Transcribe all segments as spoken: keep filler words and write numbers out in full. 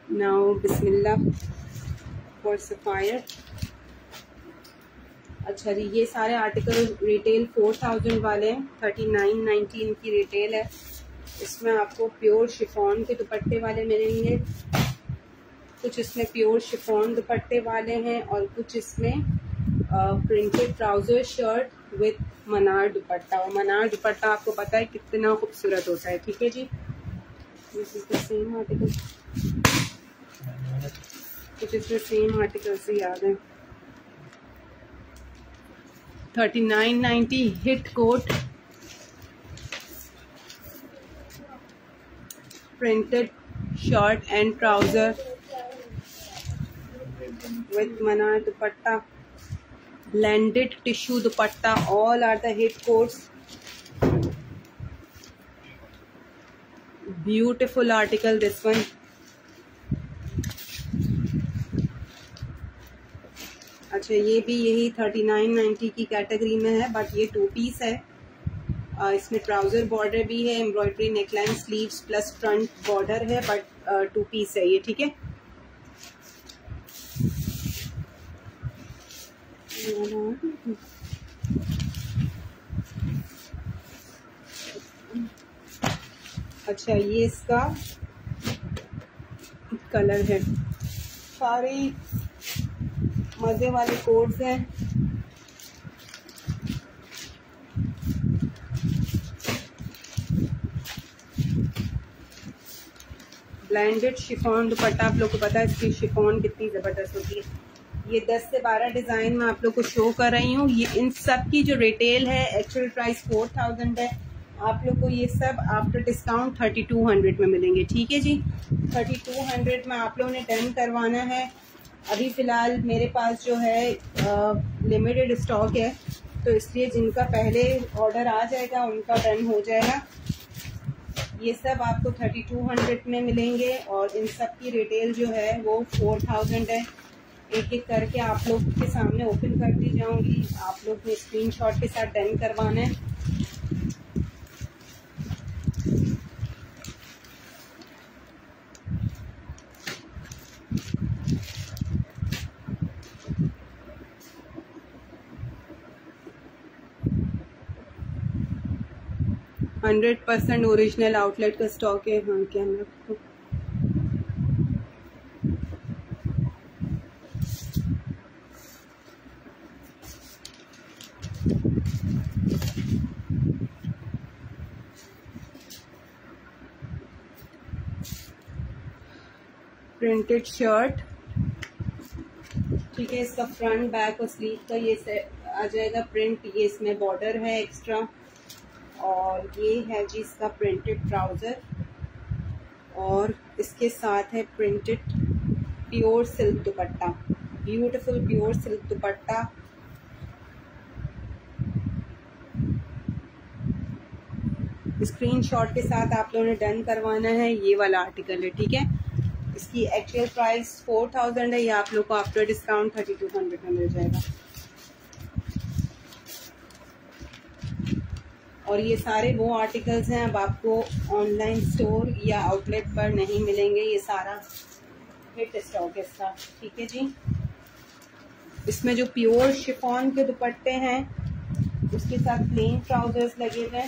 Now Bismillah for sapphire. अच्छा जी, ये सारे आर्टिकल रिटेल फोर थाउजेंड वाले हैं, थर्टी नाइन नाइनटी इनकी रिटेल है। इसमें आपको प्योर शिफॉन के दुपट्टे वाले मिलेंगे, कुछ इसमें प्योर शिफॉन दुपट्टे वाले हैं और कुछ इसमें प्रिंटेड ट्राउजर शर्ट विथ मनार दुपट्टा। और मनार दुपट्टा आपको पता है कितना खूबसूरत होता है। ठीक है जी, सेम आर्टिकल, कुछ इसमें सेम आर्टिकल से याद है। Thirty nine ninety hit coat printed shirt and trouser with मनार dupatta, blended tissue dupatta, all are the hit coats. Beautiful article this one. अच्छा, ये भी यही थर्टी नाइन नाइन्टी की कैटेगरी में है, बट ये टू पीस है। आ, इसमें ट्राउजर बॉर्डर भी है, embroidery neckline sleeves plus front border है, बट टू पीस है ये। ठीक है, अच्छा ये इसका कलर है। सारे मजे वाले कोड्स हैं। ब्लेंडेड शिफॉन दुपट्टा, आप लोग को पता है इसकी शिफॉन कितनी ज़बरदस्त होती है। ये दस से बारह डिज़ाइन मैं आप लोग को शो कर रही हूँ। ये इन सब की जो रिटेल है, एक्चुअल प्राइस फोर थाउजेंड है। आप लोग को ये सब after discount thirty two hundred में मिलेंगे। ठीक है जी, थर्टी टू हंड्रेड में आप लोगों ने डन करवाना है। अभी फ़िलहाल मेरे पास जो है लिमिटेड स्टॉक है, तो इसलिए जिनका पहले ऑर्डर आ जाएगा उनका डन हो जाएगा। ये सब आपको थर्टी टू हंड्रेड में मिलेंगे और इन सब की रिटेल जो है वो फोर थाउजेंड है। एक एक करके आप लोग के सामने ओपन करती जाऊंगी, आप लोग ने स्क्रीनशॉट के साथ डन करवाना है। हंड्रेड परसेंट ओरिजिनल आउटलेट का स्टॉक है। हाँ, क्या मैं आपको प्रिंटेड शर्ट, ठीक है, इसका फ्रंट बैक और स्लीव का ये आ जाएगा प्रिंट। ये इसमें बॉर्डर है एक्स्ट्रा, और ये है जी इसका प्रिंटेड ट्राउजर, और इसके साथ है printed pure silk dupatta, beautiful pure silk dupatta. Screenshot के साथ आप लोगों ने डन करवाना है। ये वाला आर्टिकल है। ठीक है, इसकी एक्चुअल प्राइस फोर थाउजेंड है, ये आप लोग को after discount thirty two hundred में मिल जाएगा। और ये सारे वो आर्टिकल्स हैं अब आपको ऑनलाइन स्टोर या आउटलेट पर नहीं मिलेंगे। ये सारा हिट स्टॉक है इसका। ठीक है जी, इसमें जो प्योर शिफॉन के दुपट्टे हैं उसके साथ प्लेन ट्राउजर्स लगे हुए हैं।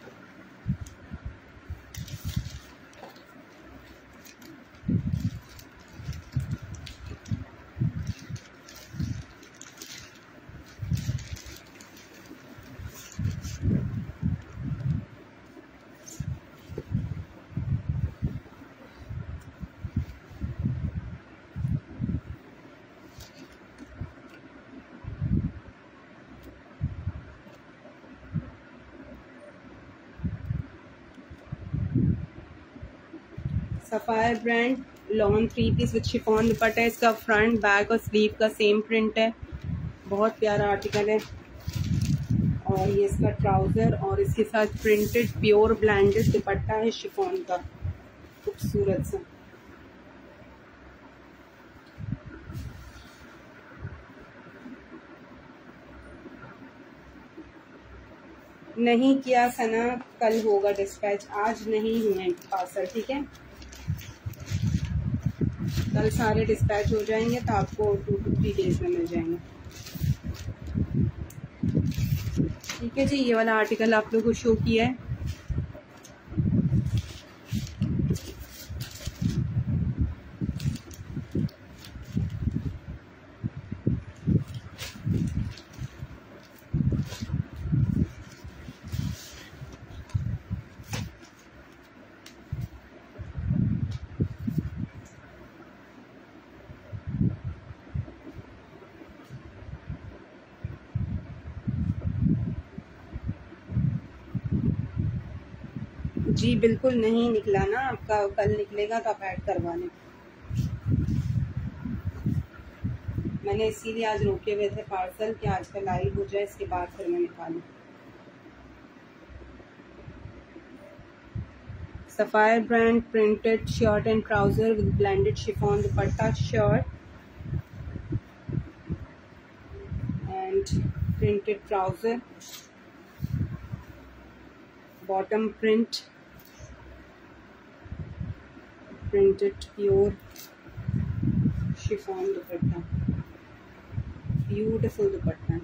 Sapphire brand lawn three piece with chiffon dupatta है। इसका फ्रंट बैक और स्लीव का सेम प्रिंट है, बहुत प्यारा आर्टिकल है। और ये इसका ट्राउजर और इसके साथ प्रिंटेड प्योर ब्लेंडेड दुपट्टा है शिफॉन का, खूबसूरत सा। नहीं किया सना, कल होगा डिस्पैच, आज नहीं हुए पार्सल। ठीक है, कल सारे डिस्पैच हो जाएंगे तो आपको टू टू थ्री डेज में मिल जाएंगे। ठीक है जी, ये वाला आर्टिकल आप लोगों को शो किया है। जी बिल्कुल नहीं निकला ना आपका, कल निकलेगा तो आप ऐड करवा लें। मैंने इसीलिए आज रोके हुए थे पार्सल कि आज का लाइव हो जाए, इसके बाद फिर मैं निकालूं। Sapphire brand printed shirt and trouser with blended chiffon dupatta, shirt and printed trouser, bottom print, printed pure chiffon dupatta, beautiful dupatta.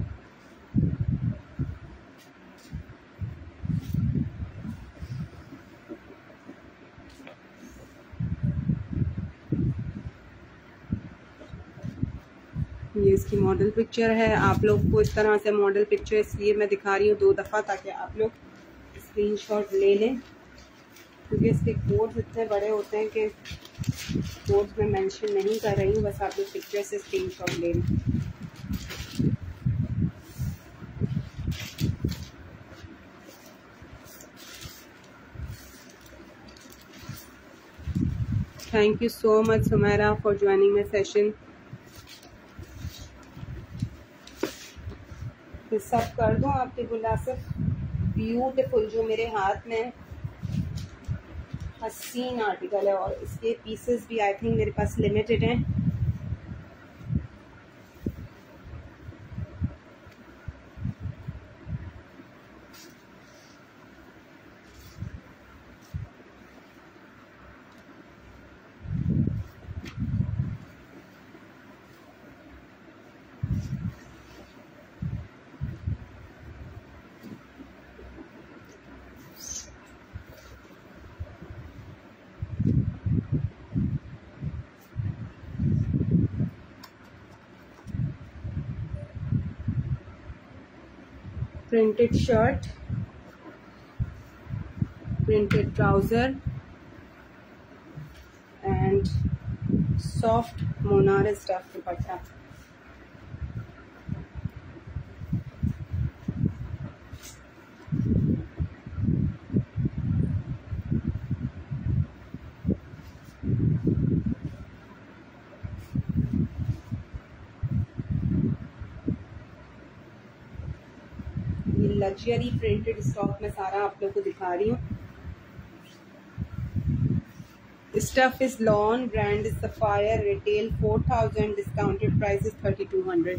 ये इसकी मॉडल पिक्चर है। आप लोग को इस तरह से मॉडल पिक्चर इसलिए मैं दिखा रही हूँ दो दफ़ा, ताकि आप लोग स्क्रीनशॉट ले लें, क्योंकि इसके कोड्स इतने बड़े होते हैं कि कोड्स में मेंशन नहीं कर रही हूँ, बस आप लोग पिक्चर से स्क्रीनशॉट ले लें। Thank you so much Sumera for joining my session. सब कर दो आपके गुलासर, ब्यूटीफुल जो मेरे हाथ में हसीन आर्टिकल है, और इसके पीसेस भी आई थिंक मेरे पास लिमिटेड हैं। Printed shirt, printed trouser and soft मोनार stuff dupatta. Luxury printed stock में सारा आप लोग को दिखा रही हूँ। Stuff is lawn, brand is Sapphire, retail four thousand, discounted price is thirty two hundred.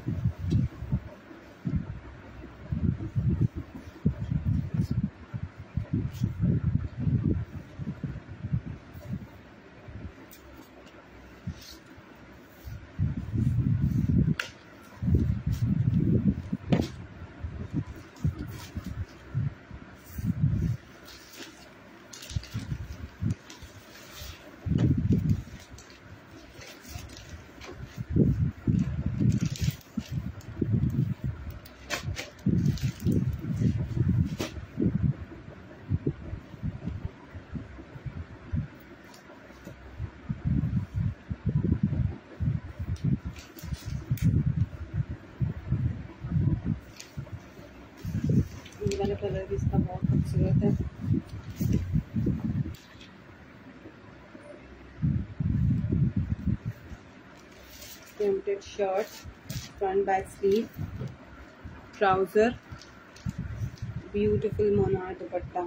वाला कलर भी इसका बहुत खूबसूरत है। Printed shirt, front back sleeve, trouser, beautiful मोनार दुपट्टा।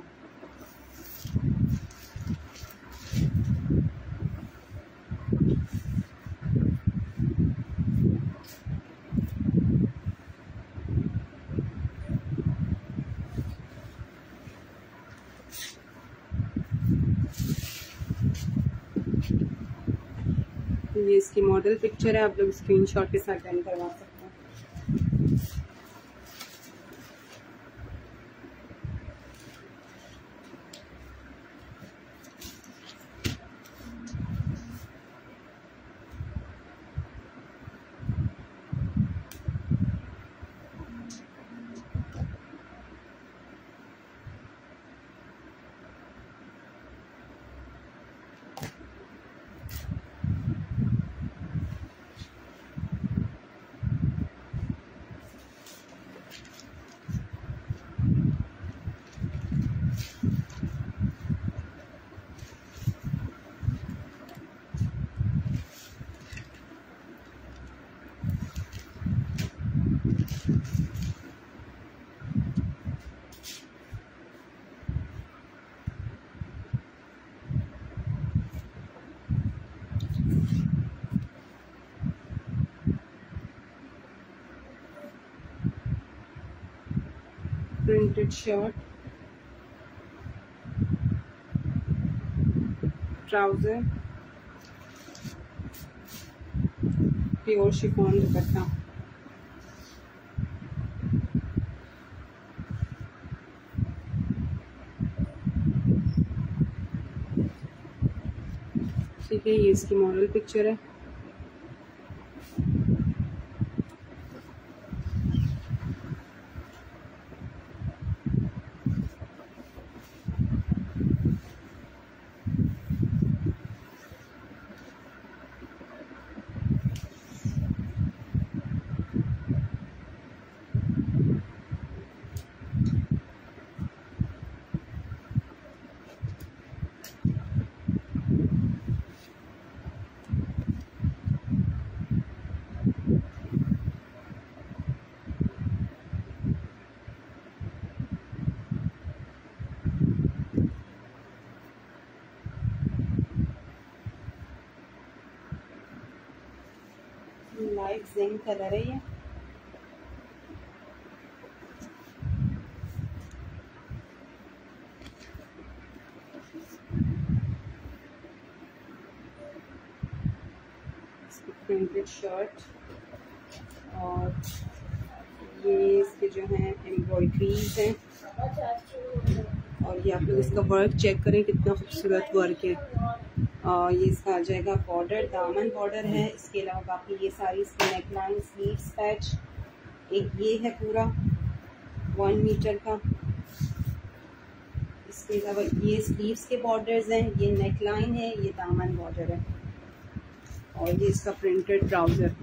ये इसकी मॉडल पिक्चर है, आप लोग स्क्रीनशॉट के साथ सेंड करवा सकते हैं। Printed shirt, trouser, pure chiffon dupatta. ठीक है, ये इसकी मॉडल पिक्चर है। लाइट जिंक कलर है ये। प्रिंटेड शर्ट और ये इसके जो हैं एम्ब्रॉयडरीज हैं, और ये आप लोग इसका वर्क चेक करें कितना खूबसूरत वर्क है। और ये इसका आ जाएगा बॉर्डर, दामन बॉर्डर है। इसके अलावा बाकी ये सारी इसकी नेकलाइन, स्लीव्स पैच, एक ये है पूरा वन मीटर का। इसके अलावा ये स्लीव्स के बॉर्डर्स हैं, ये नेकलाइन है, ये दामन बॉर्डर है, और ये इसका प्रिंटेड ट्राउजर।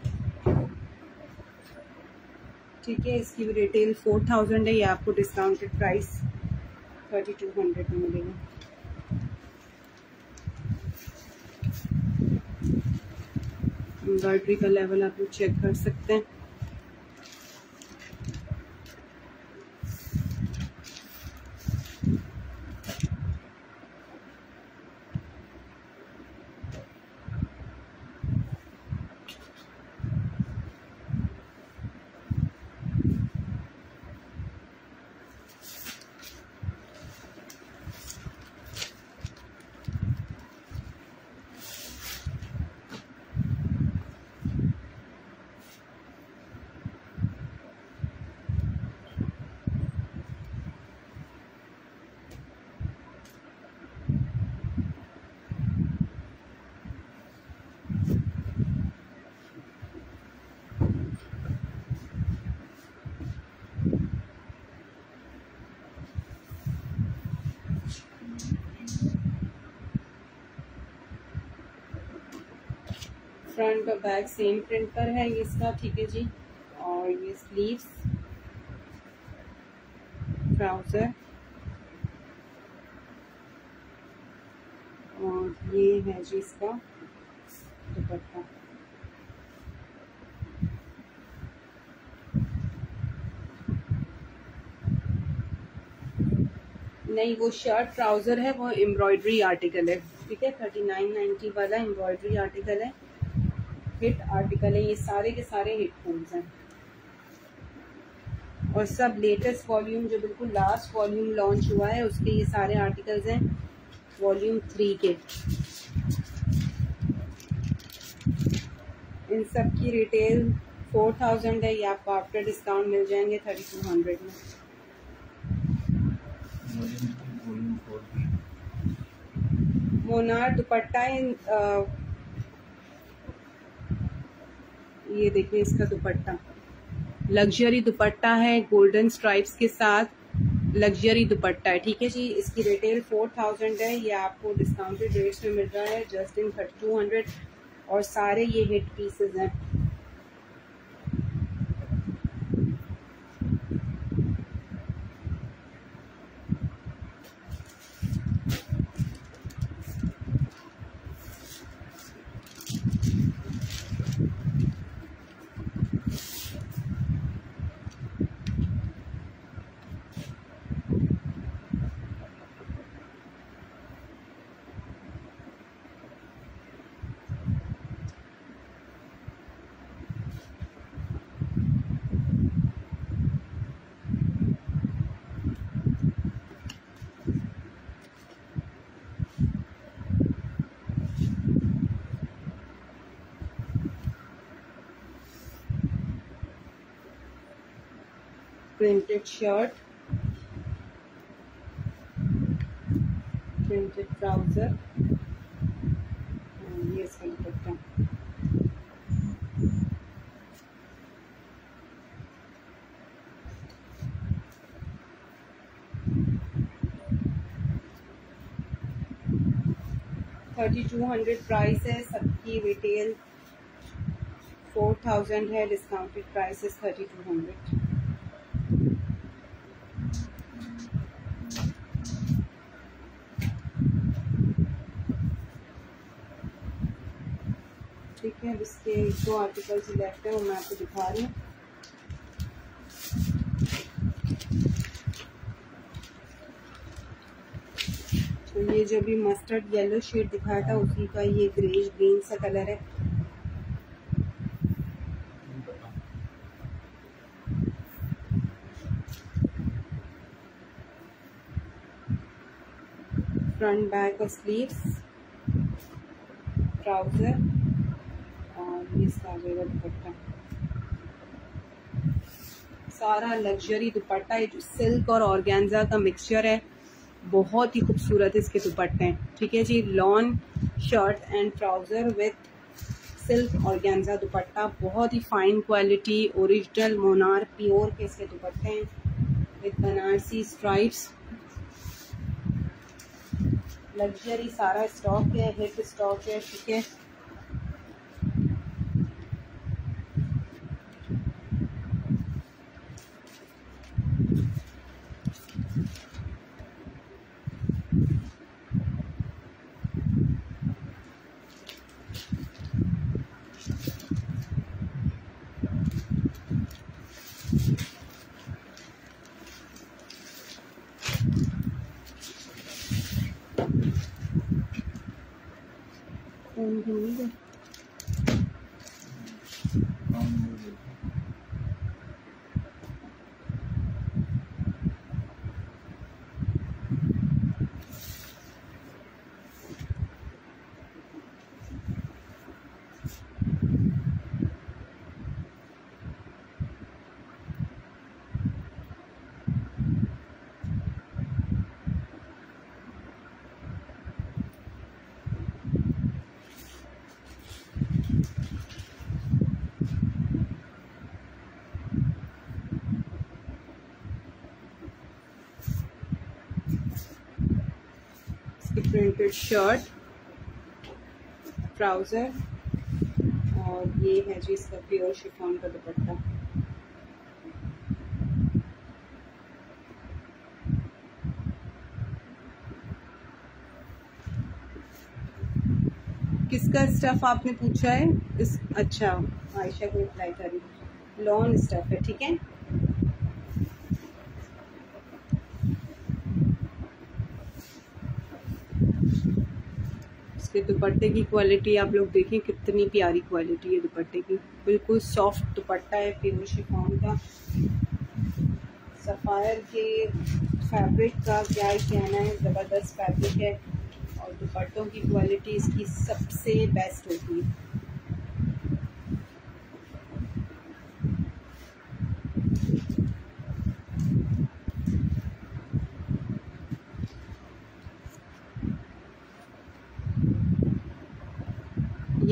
ठीक है, इसकी भी रिटेल फोर थाउजेंड है, ये आपको discounted price thirty two hundred में मिलेगा। एम्ब्रॉयडरी का लेवल आप लोग चेक कर सकते हैं। फ्रंट और बैक सेम प्रिंट पर है ये इसका। ठीक है जी, और ये स्लीव्स, ट्राउजर, और ये है जी इसका दुपट्टा। नहीं, वो शर्ट ट्राउजर है, वो एम्ब्रॉयडरी आर्टिकल है। ठीक है, थर्टी नाइन नाइन्टी वाला एम्ब्रॉयडरी आर्टिकल है, हिट आर्टिकल है। ये सारे के सारे हिट फूल्स हैं, और सब लेटेस्ट वॉल्यूम, जो बिल्कुल लास्ट वॉल्यूम लॉन्च हुआ है उसके ये सारे आर्टिकल्स हैं, वॉल्यूम थ्री के। इन सब की रिटेल फोर थाउजेंड है, ये आपको आफ्टर डिस्काउंट मिल जाएंगे थर्टी टू हंड्रेड में। मोनार दुपट्टा इन आ, ये देखिए इसका दुपट्टा लग्जरी दुपट्टा है, गोल्डन स्ट्राइप्स के साथ लग्जरी दुपट्टा है, ठीक है जी। इसकी रिटेल फोर थाउजेंड है, ये आपको डिस्काउंटेड रेट्स में मिल रहा है just in thirty two hundred, और सारे ये हिट पीसेज हैं। प्रिंटेड शर्ट, प्रिंटेड ट्राउजर, ये इसका dupatta. Thirty two hundred price है, सबकी रिटेल फोर थाउजेंड है, discounted price is thirty two hundred. ठीक है, अब इसके दो आर्टिकल्स लेफ्ट है वो मैं आपको दिखा रही हूँ। तो ये जो भी मस्टर्ड येलो शेड दिखाया था उसी का ये ग्रेज ग्रीन सा कलर है। फ्रंट बैक और स्लीव्स, ट्राउजर, और ये इसका आएगा दुपट्टा। सारा लग्जरी दुपट्टा है जो सिल्क और ऑर्गेन्जा का मिक्सचर है, बहुत ही खूबसूरत इसके दुपट्टे हैं, ठीक है जी। Lawn shirt and trouser with silk organza dupatta, बहुत ही फाइन क्वालिटी, ओरिजिनल मोनार प्योर के इसके दुपट्टे हैं विथ बनारसी स्ट्राइप्स। लग्जरी सारा स्टॉक है, हिट स्टॉक है, ठीक है। प्रिंटेड शर्ट, ट्राउजर, और ये है जी इसका प्योर शिफॉन का दुपट्टा। किसका स्टफ आपने पूछा है? इस अच्छा, आयशा को रिप्लाई करी, लॉन स्टफ है, ठीक है। इसके दुपट्टे की क्वालिटी आप लोग देखें, कितनी प्यारी क्वालिटी है दुपट्टे की, बिल्कुल सॉफ्ट दुपट्टा है प्योर शिफॉन का। सफ़ायर के फैब्रिक का क्या ही कहना है, ज़बरदस्त फैब्रिक है, और दुपट्टों की क्वालिटी इसकी सबसे बेस्ट होती है।